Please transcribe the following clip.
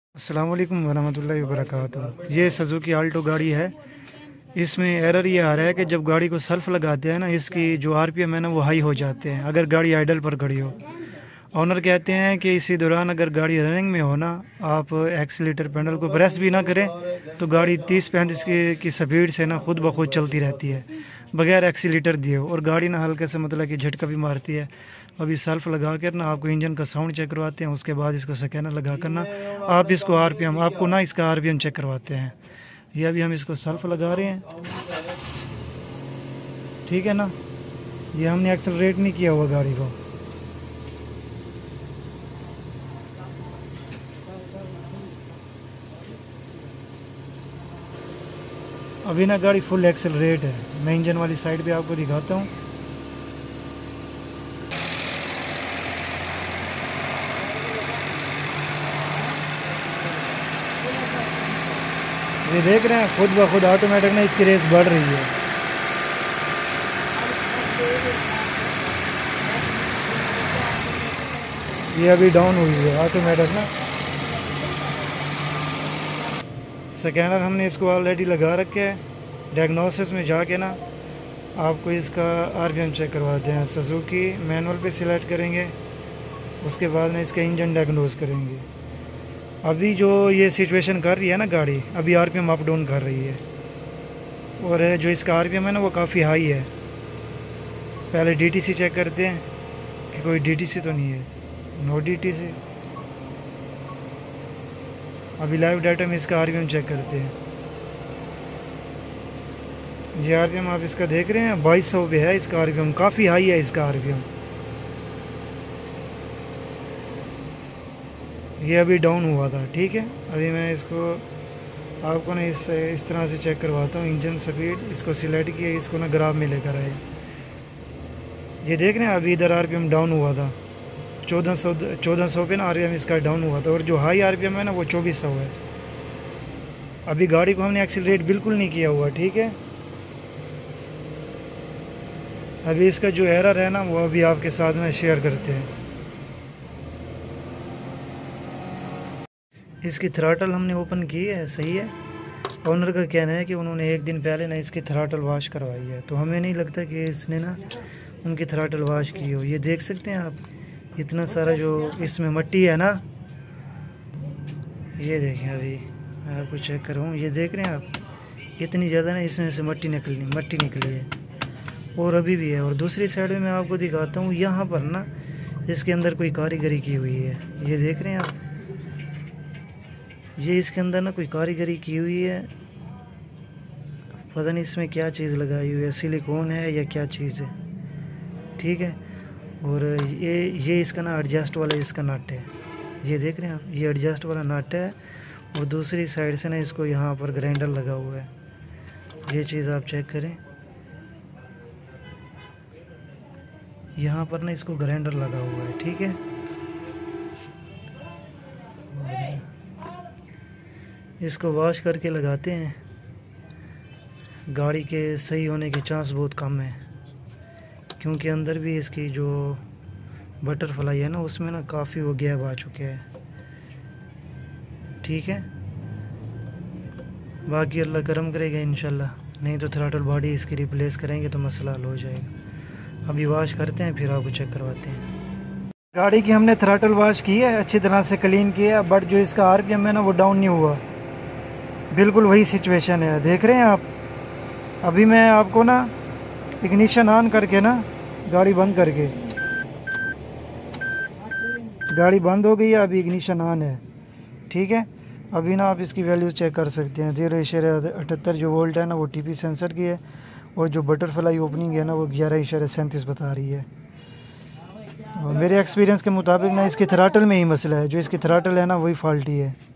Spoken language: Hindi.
अस्सलाम वालेकुम वरहमतुल्लाहि वबरकातुहू। ये सुजुकी आल्टो गाड़ी है। इसमें एरर ये आ रहा है कि जब गाड़ी को सेल्फ लगाते हैं ना, इसकी जो आरपीएम है ना वो हाई हो जाते हैं अगर गाड़ी आइडल पर खड़ी हो। ऑनर कहते हैं कि इसी दौरान अगर गाड़ी रनिंग में हो ना, आप एक्सीलेटर पेडल को प्रेस भी ना करें तो गाड़ी 30-35 की स्पीड से ना खुद ब खुद चलती रहती है बगैर एक्सीलेटर दिए, और गाड़ी ना हल्के से मतलब कि झटका भी मारती है। अभी सेल्फ लगा कर ना आपको इंजन का साउंड चेक करवाते हैं, उसके बाद इसको स्कैनर लगा कर ना आप इसको आरपीएम आपको ना इसका आरपीएम चेक करवाते हैं। ये अभी हम इसको सेल्फ लगा रहे हैं, ठीक है ना। ये हमने एक्सेलरेट नहीं किया हुआ गाड़ी को। अभी ना गाड़ी फुल एक्सेलरेट है। मैं इंजन वाली साइड पे आपको दिखाता हूँ। ये देख रहे हैं खुद ब खुद ऑटोमेटिक ना इसकी रेस बढ़ रही है। ये अभी डाउन हुई है ऑटोमेटिक ना। स्कैनर हमने इसको ऑलरेडी लगा रखे है। डायग्नोसिस में जाके ना आपको इसका आरपीएम चेक करवाते हैं। सुजुकी मैनुअल पे सिलेक्ट करेंगे, उसके बाद में इसका इंजन डायग्नोज करेंगे। अभी जो ये सिचुएशन कर रही है ना गाड़ी, अभी आरपीएम अप डाउन कर रही है, और जो इसका आरपीएम है ना वो काफ़ी हाई है। पहले डीटीसी चेक करते हैं कि कोई डीटीसी तो नहीं है। No DTC. अभी लाइव डाटा में इसका आरपीएम चेक करते हैं। ये आरपीएम आप इसका देख रहे हैं 2200 पे है इसका आरपीएम, काफ़ी हाई है इसका आरपीएम। ये अभी डाउन हुआ था, ठीक है। अभी मैं इसको आपको ना इस तरह से चेक करवाता हूँ। इंजन स्पीड इसको सिलेक्ट किया, इसको ना ग्राफ में लेकर आए। ये देख रहे हैं अभी इधर आरपीएम डाउन हुआ था 1400 पे ना आरपीएम इसका डाउन हुआ था, और जो हाई आरपीएम है ना वो 2400 है। अभी गाड़ी को हमने एक्सीलरेट बिल्कुल नहीं किया हुआ, ठीक है। अभी इसका जो एरर है ना वो अभी आपके साथ में शेयर करते हैं। इसकी थ्रॉटल हमने ओपन की है, सही है। ओनर का कहना है कि उन्होंने एक दिन पहले ना इसकी थ्रॉटल वॉश करवाई है, तो हमें नहीं लगता कि इसने ना उनकी थ्रॉटल वॉश की हो। ये देख सकते हैं आप, इतना सारा जो इसमें मट्टी है ना, ये देखें। अभी मैं आपको चेक करूँ, ये देख रहे हैं आप, इतनी ज़्यादा ना इसमें से मट्टी निकली है, और अभी भी है। और दूसरी साइड में मैं आपको दिखाता हूँ, यहाँ पर ना इसके अंदर कोई कारीगरी की हुई है। ये देख रहे हैं आप, ये इसके अंदर ना कोई कारीगरी की हुई है। पता नहीं इसमें क्या चीज़ लगाई हुई है, सिलिकॉन है या क्या चीज़ है, ठीक है। और ये इसका ना एडजस्ट वाला इसका नट है। ये देख रहे हैं आप, ये एडजस्ट वाला नट है, और दूसरी साइड से ना इसको यहाँ पर ग्राइंडर लगा हुआ है। ये चीज़ आप चेक करें, यहाँ पर ना इसको ग्राइंडर लगा हुआ है, ठीक है। इसको वॉश करके लगाते हैं, गाड़ी के सही होने के चांस बहुत कम है, क्योंकि अंदर भी इसकी जो बटरफ्लाई है ना उसमें ना काफ़ी वो गैप आ चुके हैं, ठीक है। बाकी अल्लाह करम करेगा इंशाल्लाह, नहीं तो थ्रॉटल बॉडी इसकी रिप्लेस करेंगे तो मसला हल हो जाएगा। अभी वॉश करते हैं फिर आपको चेक करवाते हैं। गाड़ी की हमने थ्रॉटल वॉश की है, अच्छी तरह से क्लीन किया, बट जो इसका आरपीएम है ना वो डाउन नहीं हुआ। बिल्कुल वही सिचुएशन है, देख रहे हैं आप। अभी मैं आपको ना इग्निशन ऑन करके ना गाड़ी बंद करके, गाड़ी बंद हो गई है, अभी इग्निशन ऑन है, ठीक है। अभी ना आप इसकी वैल्यूज़ चेक कर सकते हैं। 0.78 जो वोल्ट है ना वो टीपी सेंसर की है, और जो बटरफ्लाई ओपनिंग है ना वो 11.37 बता रही है। और मेरे एक्सपीरियंस के मुताबिक ना इसकी थ्रॉटल में ही मसला है, जो इसकी थ्रॉटल है ना वही फॉल्टी है।